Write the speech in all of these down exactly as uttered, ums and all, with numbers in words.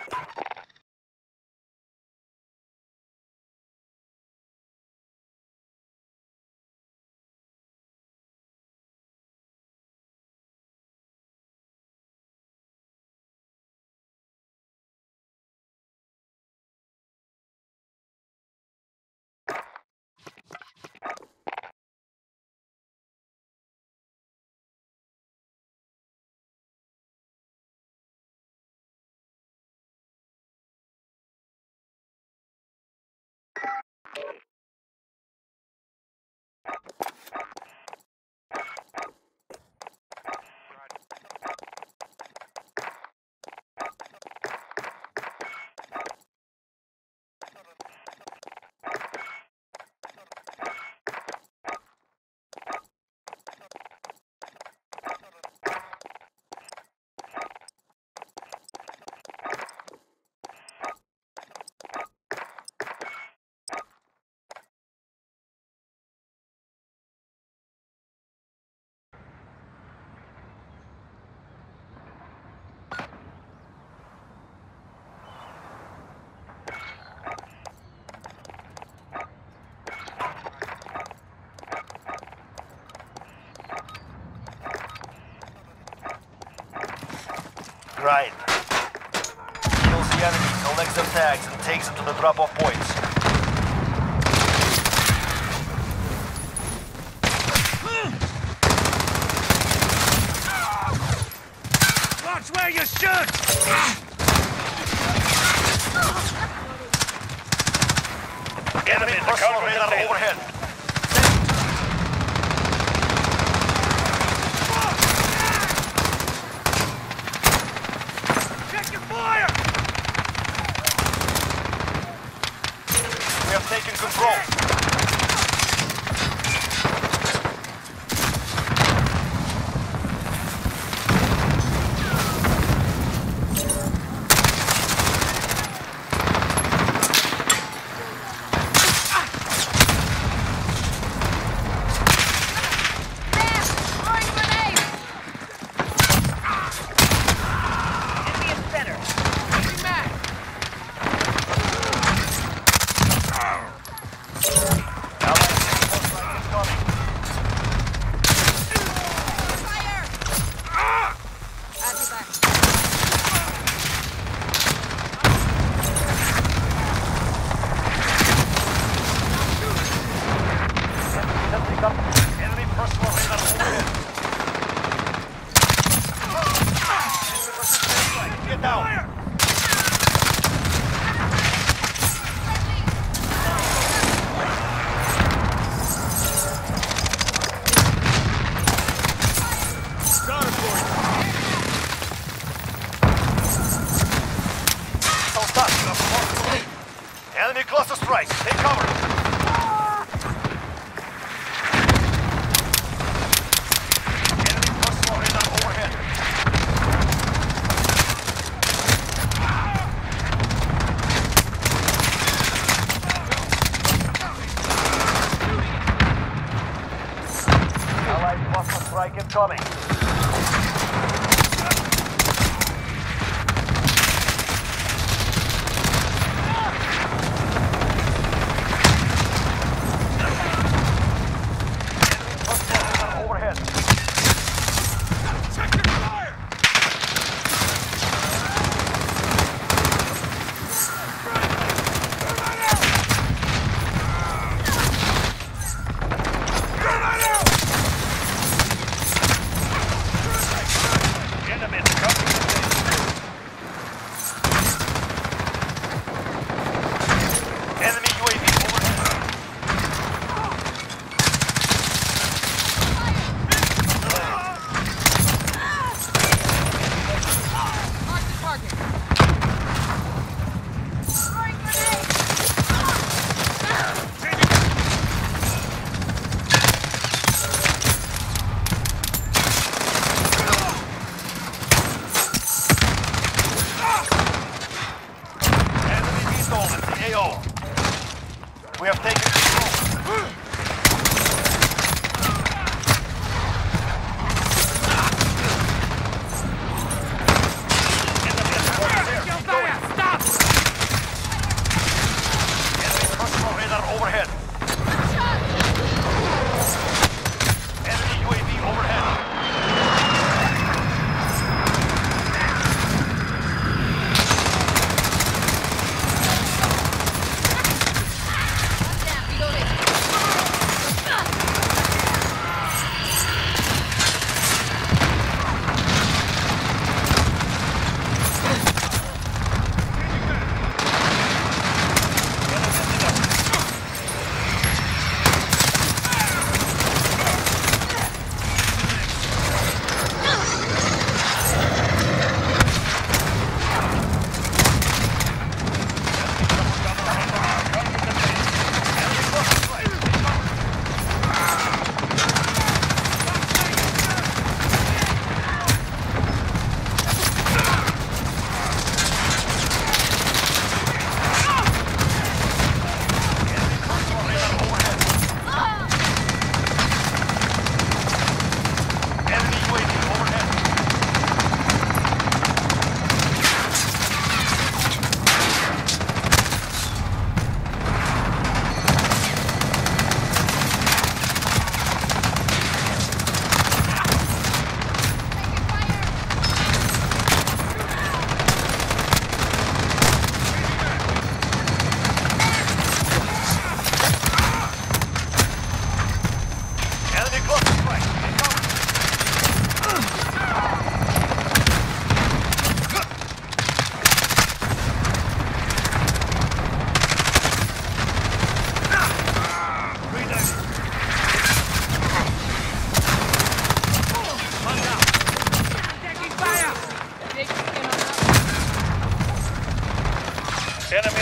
Grind. Kills the enemy, collects their tags, and takes them to the drop-off points. Watch where you shoot! Enemy personal radar overhead. Check your fire! We have taken control. Enemy personal radar overhead. Get down. Don't stop. Enemy cluster strike. Take cover. Strike incoming. Overhead. Check your fire!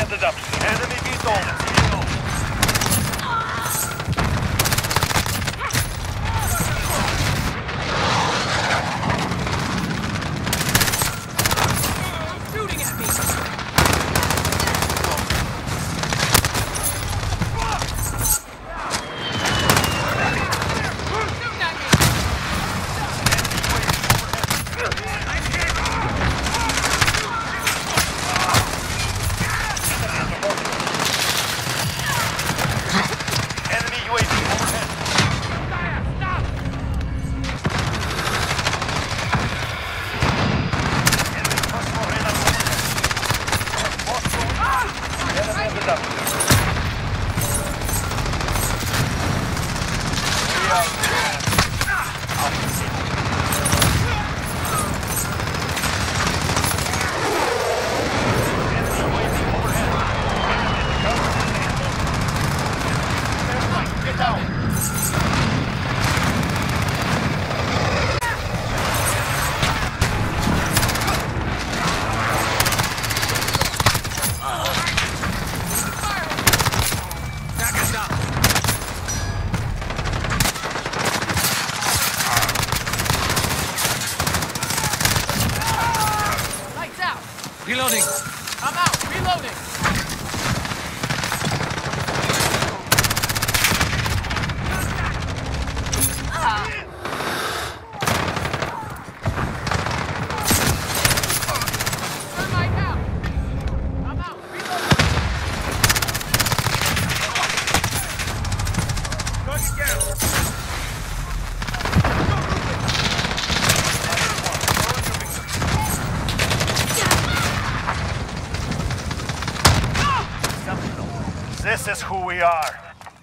headed up. Enemy vehicle. Shooting at me! Reloading. I'm out! Reloading! Thermite out! I'm out! Reloading! Target down. This is who we are.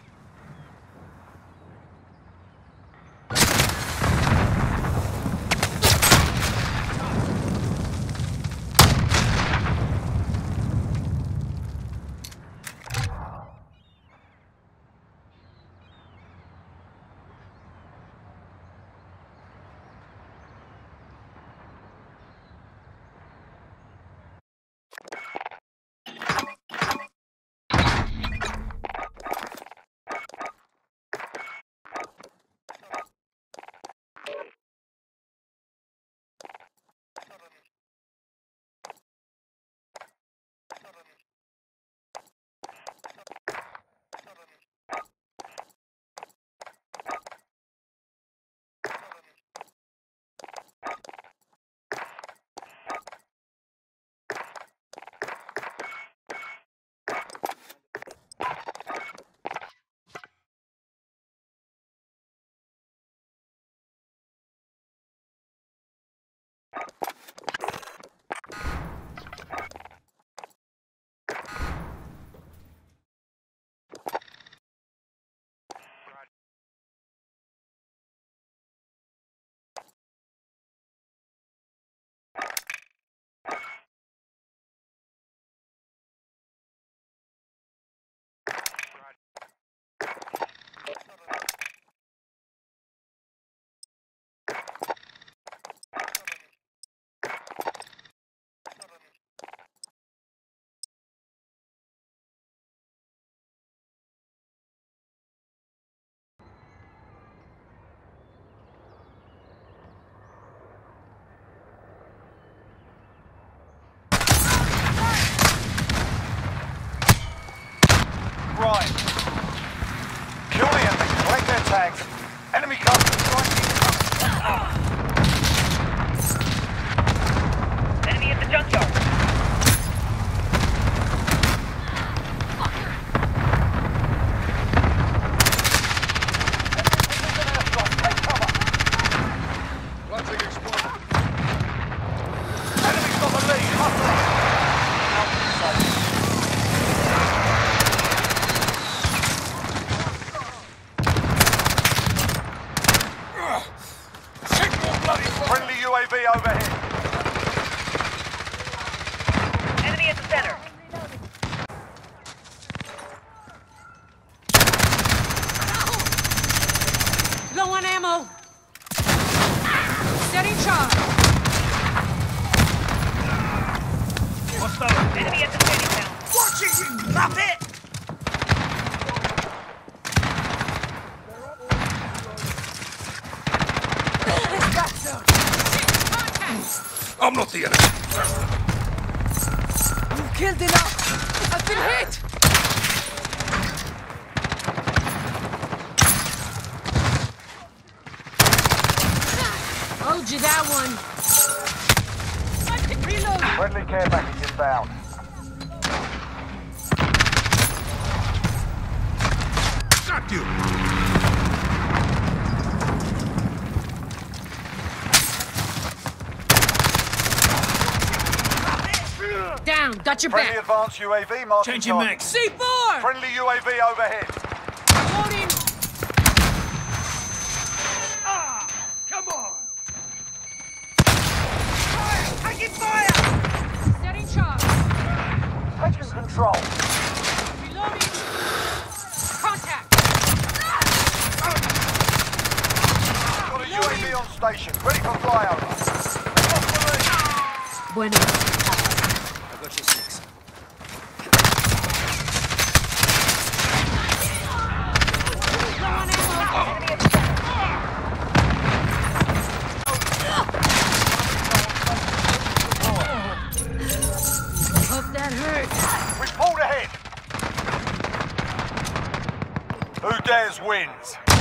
Right. Kill the enemy, collect their tags. Enemy customers right. Enemy at the junkyard. Enemy's got the lead. Hustle. Friendly U A V overhead. Enemy at the center. Low on ammo! Steady charge! Hostile. Enemy at the standing down. Watch it, Drop it! I'm not the enemy. You've killed enough! I've been hit! Hold you that one. Reload! Friendly care package inbound. Got you. Down, got your Friendly back. advanced U A V marking Changing target. max. C four! Friendly U A V overhead. Loading! Ah! Come on! Taking fire! Setting charge. Taking control. Reloading! Contact! Got a U A V on station, ready for flyover. Bueno. I got your six. Low on ammo. Enemy at the center. Hope that hurt. We pulled ahead. Who dares wins.